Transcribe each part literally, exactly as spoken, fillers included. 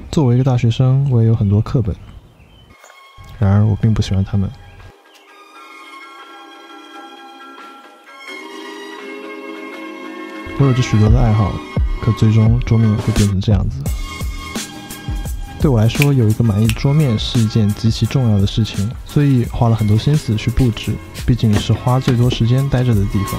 作为一个大学生，我也有很多课本，然而我并不喜欢它们。我有着许多的爱好，可最终桌面会变成这样子。对我来说，有一个满意的桌面是一件极其重要的事情，所以花了很多心思去布置，毕竟是花最多时间待着的地方。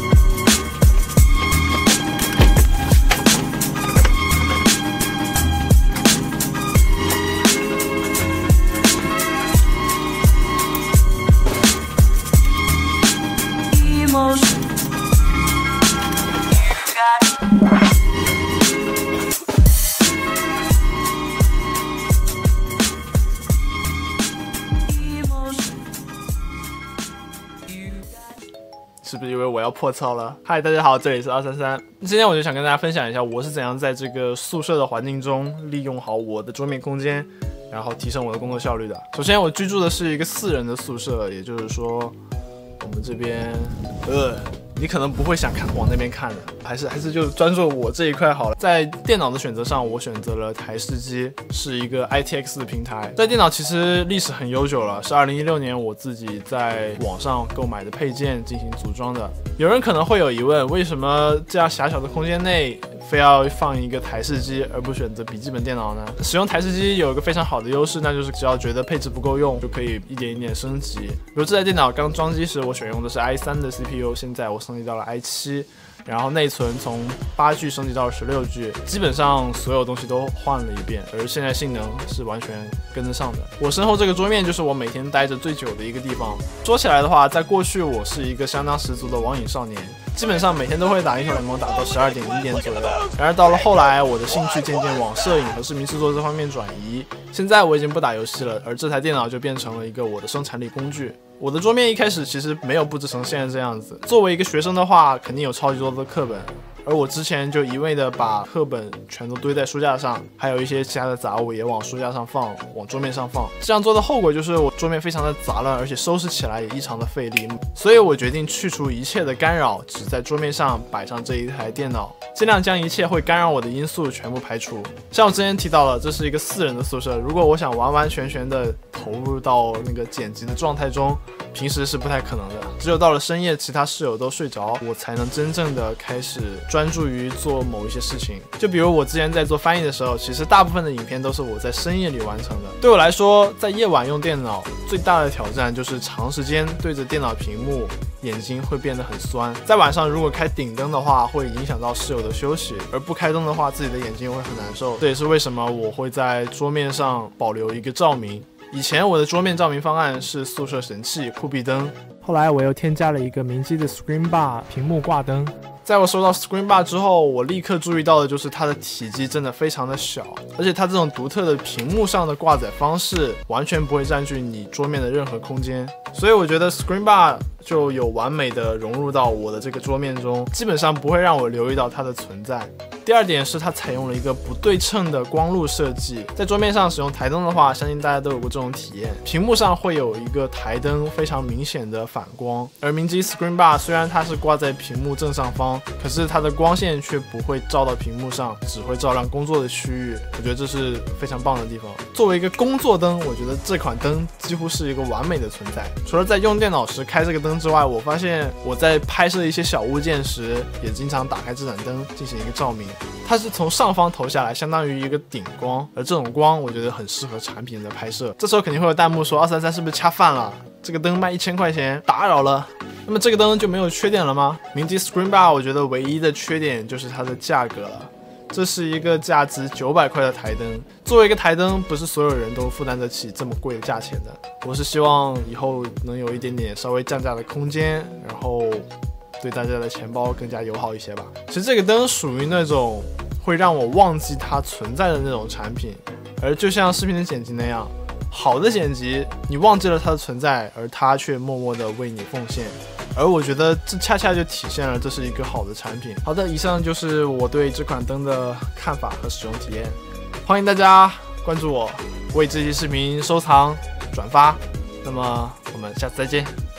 是不是以为我要破操了？嗨，大家好，这里是二三三。今天我就想跟大家分享一下，我是怎样在这个宿舍的环境中利用好我的桌面空间，然后提升我的工作效率的。首先，我居住的是一个四人的宿舍，也就是说，我们这边，呃。你可能不会想看往那边看的，还是还是就专注我这一块好了。在电脑的选择上，我选择了台式机，是一个 I T X 的平台。这电脑其实历史很悠久了，是二零一六年我自己在网上购买的配件进行组装的。有人可能会有疑问，为什么这样狭小的空间内非要放一个台式机，而不选择笔记本电脑呢？使用台式机有一个非常好的优势，那就是只要觉得配置不够用，就可以一点一点升级。比如这台电脑刚装机时，我选用的是 i 三 的 C P U， 现在我升级到了 i 七，然后内存从八 G 升级到了十六 G， 基本上所有东西都换了一遍，而现在性能是完全跟得上的。我身后这个桌面就是我每天待着最久的一个地方。说起来的话，在过去我是一个相当十足的网瘾少年，基本上每天都会打英雄联盟打到十二点一点左右。然而到了后来，我的兴趣渐渐往摄影和视频制作这方面转移，现在我已经不打游戏了，而这台电脑就变成了一个我的生产力工具。我的桌面一开始其实没有布置成现在这样子，作为一个学生的话，肯定有超级多的课本，而我之前就一味的把课本全都堆在书架上，还有一些其他的杂物也往书架上放，往桌面上放。这样做的后果就是我桌面非常的杂乱，而且收拾起来也异常的费力。所以我决定去除一切的干扰，只在桌面上摆上这一台电脑，尽量将一切会干扰我的因素全部排除。像我之前提到了，这是一个四人的宿舍，如果我想完完全全的投入到那个剪辑的状态中，平时是不太可能的。只有到了深夜，其他室友都睡着，我才能真正的开始专注于做某一些事情。就比如我之前在做翻译的时候，其实大部分的影片都是我在深夜里完成的。对我来说，在夜晚用电脑最大的挑战就是长时间对着电脑屏幕，眼睛会变得很酸。在晚上如果开顶灯的话，会影响到室友的休息，而不开灯的话，自己的眼睛会很难受。这也是为什么我会在桌面上保留一个照明。以前我的桌面照明方案是宿舍神器酷比灯，后来我又添加了一个明基的 Screen Bar 屏幕挂灯。在我收到 Screen Bar 之后，我立刻注意到的就是它的体积真的非常的小，而且它这种独特的屏幕上的挂载方式完全不会占据你桌面的任何空间，所以我觉得 Screen Bar 就有完美的融入到我的这个桌面中，基本上不会让我留意到它的存在。第二点是它采用了一个不对称的光路设计，在桌面上使用台灯的话，相信大家都有过这种体验，屏幕上会有一个台灯非常明显的反光，而明基 Screen Bar 虽然它是挂在屏幕正上方，可是它的光线却不会照到屏幕上，只会照亮工作的区域，我觉得这是非常棒的地方。作为一个工作灯，我觉得这款灯几乎是一个完美的存在。除了在用电脑时开这个灯之外，我发现我在拍摄一些小物件时，也经常打开这盏灯进行一个照明。它是从上方投下来，相当于一个顶光，而这种光我觉得很适合产品的拍摄。这时候肯定会有弹幕说二三三是不是恰饭了，这个灯卖一千块钱打扰了。那么这个灯就没有缺点了吗？明基 Screen Bar 我觉得唯一的缺点就是它的价格了，这是一个价值九百块的台灯，作为一个台灯，不是所有人都负担得起这么贵的价钱的。我是希望以后能有一点点稍微降价的空间，然后对大家的钱包更加友好一些吧。其实这个灯属于那种会让我忘记它存在的那种产品，而就像视频的剪辑那样，好的剪辑你忘记了它的存在，而它却默默的为你奉献，而我觉得这恰恰就体现了这是一个好的产品。好的，以上就是我对这款灯的看法和使用体验，欢迎大家关注我，为这期视频收藏转发，那么我们下次再见。